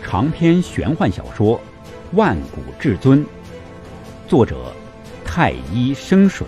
长篇玄幻小说《万古至尊》，作者太一生水。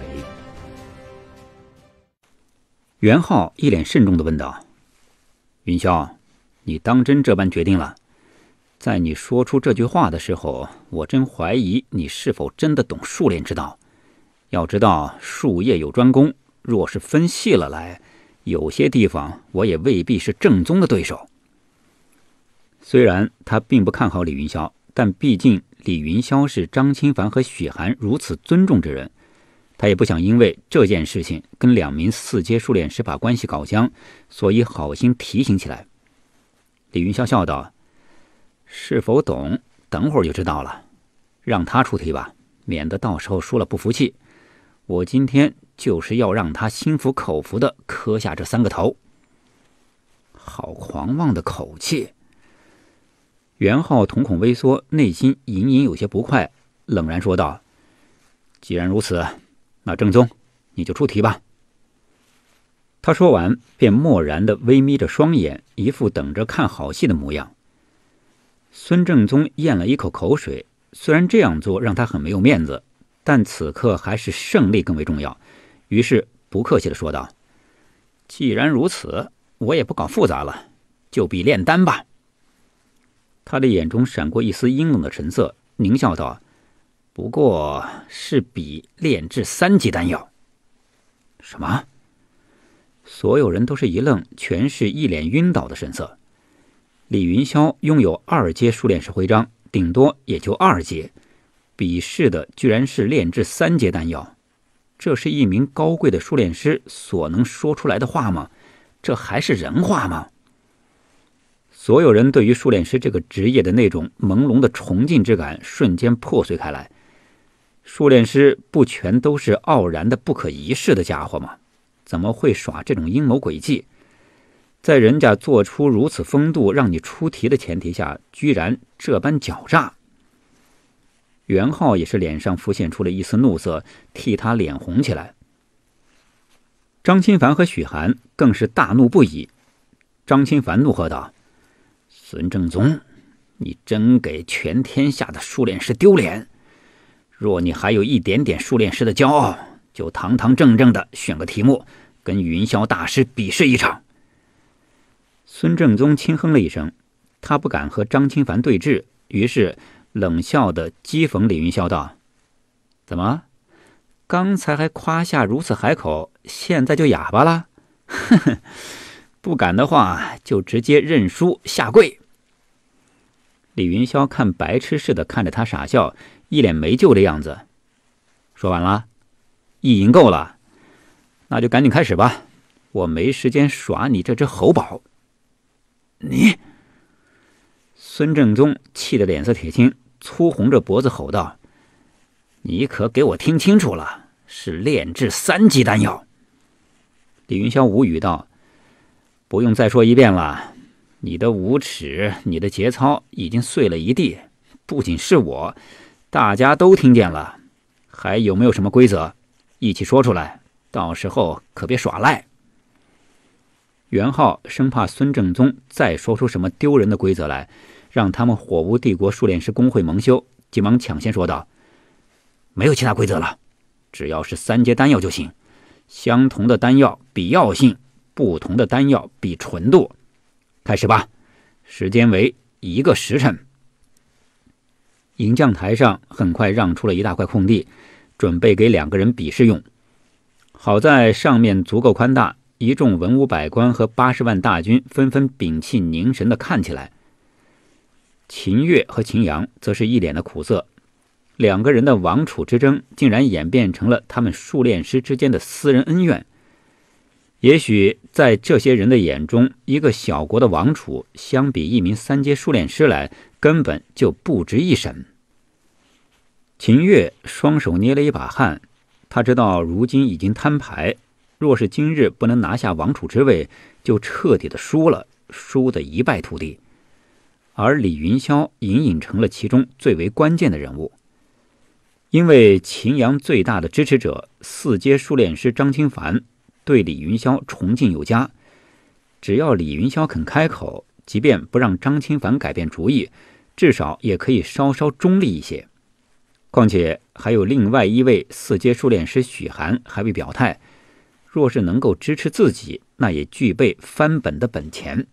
袁浩一脸慎重地问道：“云霄，你当真这般决定了？在你说出这句话的时候，我真怀疑你是否真的懂术炼之道。要知道，术业有专攻，若是分细了来，有些地方我也未必是正宗的对手。”虽然他并不看好李云霄，但毕竟李云霄是张清凡和许寒如此尊重之人，他也不想因为这件事情跟2名4阶术炼师把关系搞僵，所以好心提醒起来。李云霄笑道：“是否懂，等会儿就知道了。让他出题吧，免得到时候输了不服气。我今天就是要让他心服口服的磕下这3个头。”好狂妄的口气！袁浩瞳孔微缩，内心隐隐有些不快，冷然说道：“既然如此，那正宗，你就出题吧。”他说完，便漠然地微眯着双眼，一副等着看好戏的模样。孙正宗咽了一口口水，虽然这样做让他很没有面子，但此刻还是胜利更为重要，于是不客气地说道：“既然如此，我也不搞复杂了，就比炼丹吧。”他的眼中闪过一丝阴冷的神色，狞笑道：“不过是比炼制3级丹药。”什么？所有人都是一愣，全是一脸晕倒的神色。李云霄拥有2阶术炼师徽章，顶多也就2阶，比试的居然是炼制3阶丹药，这是一名高贵的术炼师所能说出来的话吗？这还是人话吗？所有人对于术炼师这个职业的那种朦胧的崇敬之感瞬间破碎开来。术炼师不全都是傲然的不可一世的家伙吗？怎么会耍这种阴谋诡计？在人家做出如此风度让你出题的前提下，居然这般狡诈。袁浩也是脸上浮现出了一丝怒色，替他脸红起来。张清凡和许寒更是大怒不已。张清凡怒喝道：“孙正宗，你真给全天下的术炼师丢脸！若你还有一点点术炼师的骄傲，就堂堂正正的选个题目，跟云霄大师比试一场。”孙正宗轻哼了一声，他不敢和张清凡对峙，于是冷笑的讥讽李云霄道：“怎么，刚才还夸下如此海口，现在就哑巴了？呵呵，不敢的话就直接认输下跪。”李云霄看白痴似的看着他傻笑，一脸没救的样子。说完了，意淫够了，那就赶紧开始吧，我没时间耍你这只猴宝。你！孙正宗气得脸色铁青，粗红着脖子吼道：“你可给我听清楚了，是炼制3级丹药。”李云霄无语道：“不用再说一遍了，你的无耻，你的节操已经碎了一地，不仅是我，大家都听见了。还有没有什么规则？一起说出来，到时候可别耍赖。”袁浩生怕孙正宗再说出什么丢人的规则来，让他们火无帝国术炼师公会蒙羞，急忙抢先说道：“没有其他规则了，只要是3阶丹药就行。相同的丹药比药性，不同的丹药比纯度。开始吧，时间为1个时辰。”银将台上很快让出了一大块空地，准备给2个人比试用。好在上面足够宽大，一众文武百官和80万大军纷纷屏气凝神地看起来。秦越和秦阳则是一脸的苦涩，2个人的王储之争竟然演变成了他们术炼师之间的私人恩怨。也许在这些人的眼中，一个小国的王储相比一名3阶术炼师来，根本就不值一审。秦越双手捏了一把汗，他知道如今已经摊牌，若是今日不能拿下王储之位，就彻底的输了，输得一败涂地。而李云霄隐隐成了其中最为关键的人物，因为秦阳最大的支持者4阶术炼师张清凡对李云霄崇敬有加，只要李云霄肯开口，即便不让张清凡改变主意， 至少也可以稍稍中立一些。况且还有另外一位4阶数练师许寒还未表态，若是能够支持自己，那也具备翻本的本钱。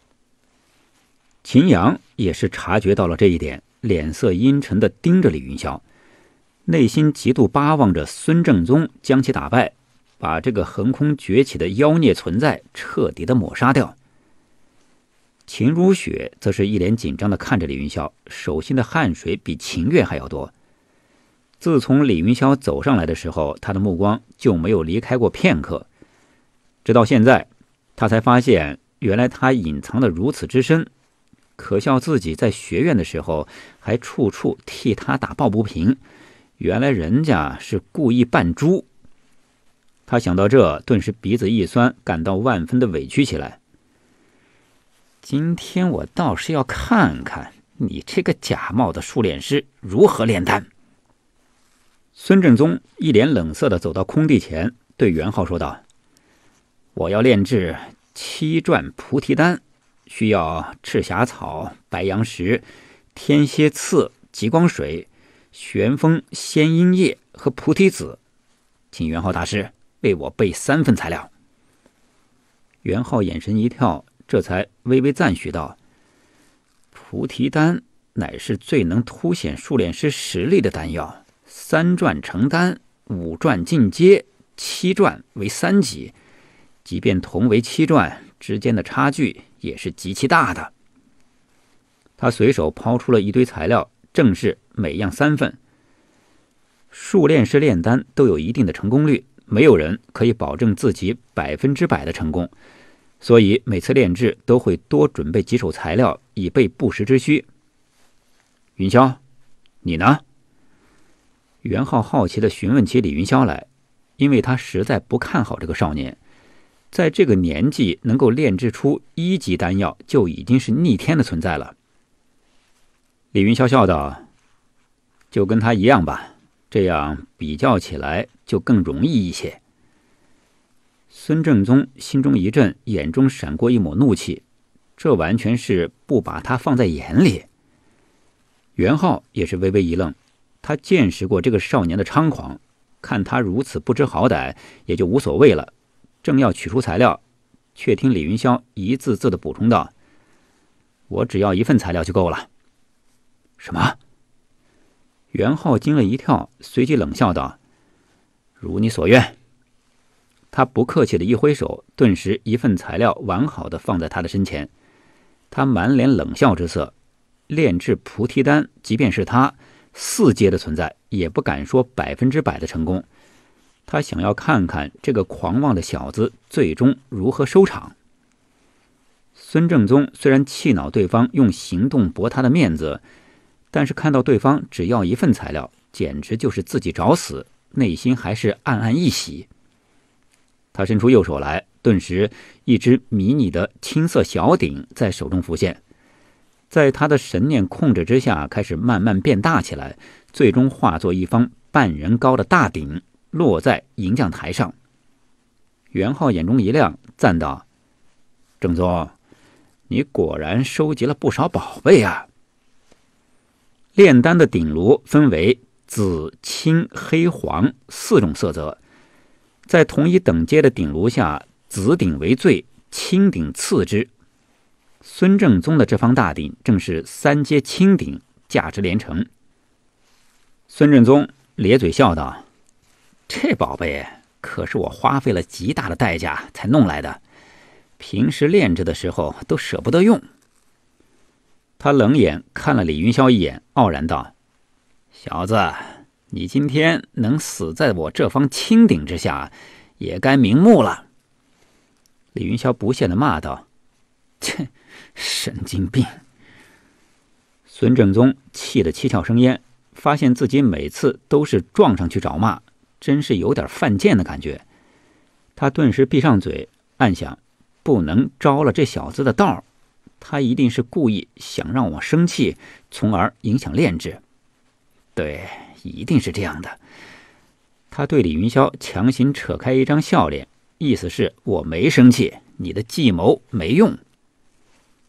秦阳也是察觉到了这一点，脸色阴沉地盯着李云霄，内心极度巴望着孙正宗将其打败，把这个横空崛起的妖孽存在彻底的抹杀掉。秦如雪则是一脸紧张地看着李云霄，手心的汗水比秦月还要多。自从李云霄走上来的时候，他的目光就没有离开过片刻，直到现在他才发现，原来他隐藏得如此之深，可笑自己在学院的时候还处处替他打抱不平，原来人家是故意扮猪。他想到这，顿时鼻子一酸，感到万分的委屈起来。今天我倒是要看看你这个假冒的数练师如何炼丹。孙正宗一脸冷色地走到空地前，对袁浩说道：我要炼制7转菩提丹，需要赤霞草、白杨石、天蝎刺、极光水、玄风仙音叶和菩提子，请袁浩大师为我备3份材料。袁浩眼神一跳，这才微微赞许道：菩提丹乃是最能凸显数练师实力的丹药，3转成丹，5转进阶，7转为3级，即便同为7转，之间的差距也是极其大的。他随手抛出了一堆材料，正是每样3份。数练师炼丹都有一定的成功率，没有人可以保证自己100%的成功，所以每次炼制都会多准备几手材料，以备不时之需。云霄，你呢？袁浩好奇地询问起李云霄来，因为他实在不看好这个少年，在这个年纪能够炼制出1级丹药，就已经是逆天的存在了。李云霄笑道：就跟他一样吧，这样比较起来就更容易一些。孙正宗心中一震，眼中闪过一抹怒气，这完全是不把他放在眼里。袁浩也是微微一愣，他见识过这个少年的猖狂，看他如此不知好歹，也就无所谓了。正要取出材料，却听李云霄一字字地补充道：我只要1份材料就够了。什么？袁浩惊了一跳，随即冷笑道：如你所愿。他不客气的一挥手，顿时1份材料完好的放在他的身前。他满脸冷笑之色，炼制菩提丹，即便是他4阶的存在，也不敢说100%的成功。他想要看看这个狂妄的小子最终如何收场。孙正宗虽然气恼对方用行动驳他的面子，但是看到对方只要1份材料，简直就是自己找死，内心还是暗暗一喜。他伸出右手来，顿时一只迷你的青色小鼎在手中浮现，在他的神念控制之下，开始慢慢变大起来，最终化作一方半人高的大鼎，落在银匠台上。袁浩眼中一亮，赞道：正宗，你果然收集了不少宝贝啊。炼丹的鼎炉分为紫、青、黑、黄4种色泽，在同一等阶的鼎炉下，紫鼎为最，青鼎次之。孙正宗的这方大鼎正是3阶青鼎，价值连城。孙正宗咧嘴笑道：这宝贝可是我花费了极大的代价才弄来的，平时炼制的时候都舍不得用。他冷眼看了李云霄一眼，傲然道：小子，你今天能死在我这方青鼎之下，也该瞑目了。李云霄不屑地骂道：切，神经病。孙正宗气得七窍生烟，发现自己每次都是撞上去找骂，真是有点犯贱的感觉。他顿时闭上嘴，暗想不能招了这小子的道，他一定是故意想让我生气，从而影响炼制。对，一定是这样的。他对李云霄强行扯开一张笑脸，意思是我没生气，你的计谋没用。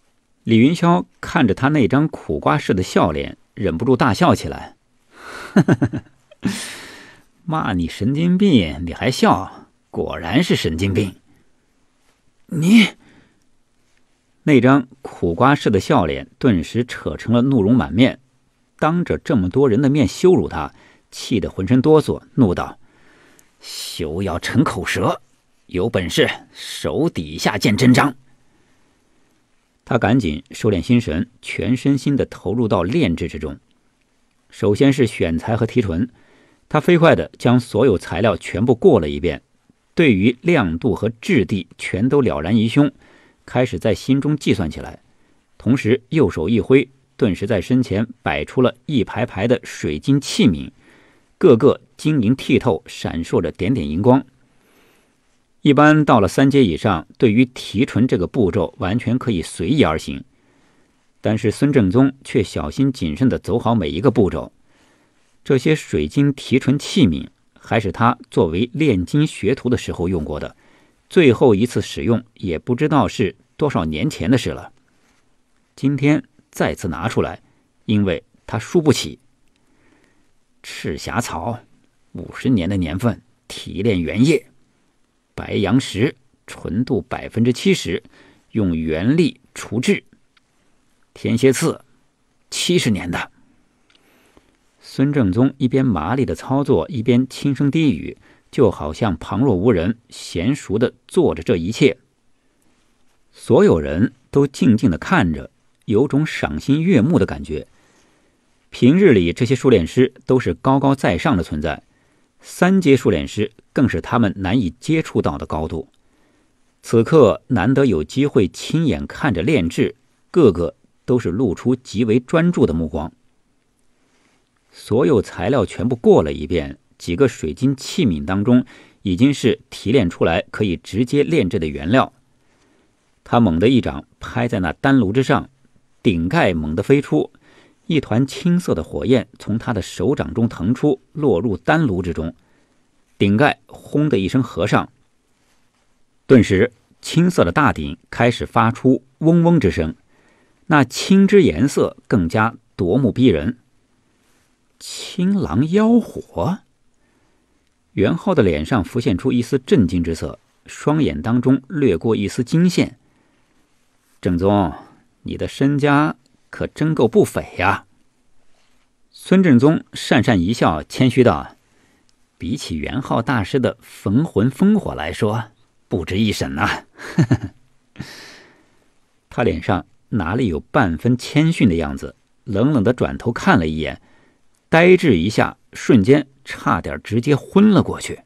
李云霄看着他那张苦瓜似的笑脸，忍不住大笑起来。骂你神经病，你还笑，果然是神经病。你……那张苦瓜似的笑脸顿时扯成了怒容满面，当着这么多人的面羞辱他，气得浑身哆嗦，怒道：休要逞口舌，有本事手底下见真章。他赶紧收敛心神，全身心地投入到炼制之中。首先是选材和提纯，他飞快地将所有材料全部过了一遍，对于亮度和质地全都了然于胸，开始在心中计算起来。同时右手一挥，顿时在身前摆出了一排排的水晶器皿，个个晶莹剔透，闪烁着点点荧光。一般到了3阶以上，对于提纯这个步骤完全可以随意而行，但是孙正宗却小心谨慎地走好每一个步骤。这些水晶提纯器皿还是他作为炼金学徒的时候用过的，最后一次使用也不知道是多少年前的事了。今天再次拿出来，因为他输不起。赤霞草50年的年份，提炼原液。白杨石纯度70%，用原力除质。天蝎刺70年的。孙正宗一边麻利的操作，一边轻声低语，就好像旁若无人，娴熟的做着这一切。所有人都静静的看着，有种赏心悦目的感觉。平日里这些数炼师都是高高在上的存在，3阶数炼师更是他们难以接触到的高度。此刻难得有机会亲眼看着炼制，个个都是露出极为专注的目光。所有材料全部过了一遍，几个水晶器皿当中已经是提炼出来可以直接炼制的原料。他猛地一掌拍在那丹炉之上，顶盖猛地飞出，一团青色的火焰从他的手掌中腾出，落入丹炉之中。顶盖轰的一声合上，顿时青色的大鼎开始发出嗡嗡之声，那青之颜色更加夺目逼人。青狼妖火？袁浩的脸上浮现出一丝震惊之色，双眼当中掠过一丝惊羡。正宗，你的身家可真够不菲呀。孙正宗讪讪一笑，谦虚道：比起袁浩大师的焚魂烽火来说，不值一审啊。他脸上哪里有半分谦逊的样子，冷冷地转头看了一眼，呆滞一下，瞬间差点直接昏了过去。